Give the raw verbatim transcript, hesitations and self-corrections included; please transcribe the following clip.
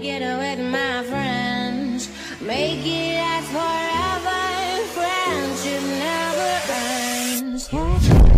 it with my friends. Make it last forever. Friendship never ends.